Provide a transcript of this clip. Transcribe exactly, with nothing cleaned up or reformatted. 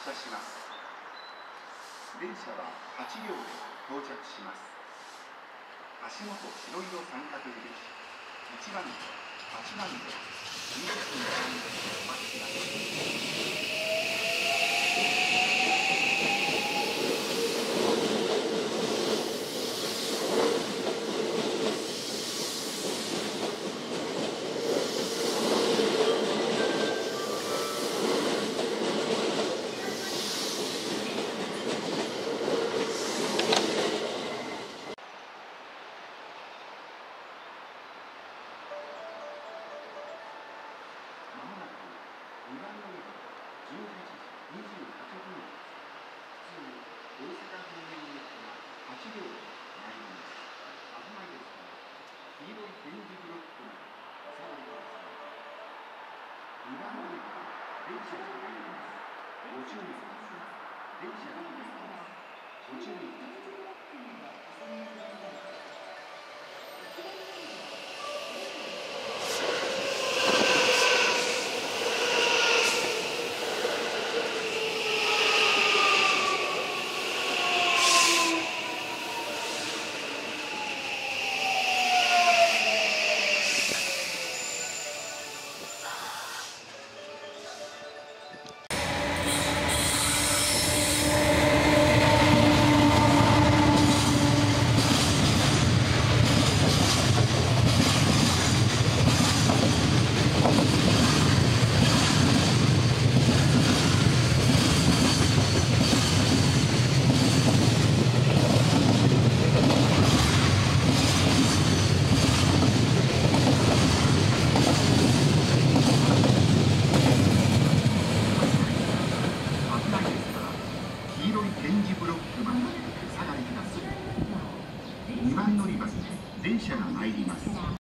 たします。電車ははちりょうで到着します。足元白色三角印、いちばんとはちばんでに列に並んでお待ちください。にばん乗り場じゅうはちじにじゅうはちふん発、普通大阪方面行きがはちりょうで参ります。危ないですから黄色い点字ブロックまでお下がりください。にばん乗り場電車が参ります。ご注意ください。電車が参ります。ご注意ください。黄色い点字ブロックまでお下がりください。にばん乗り場で電車が参ります。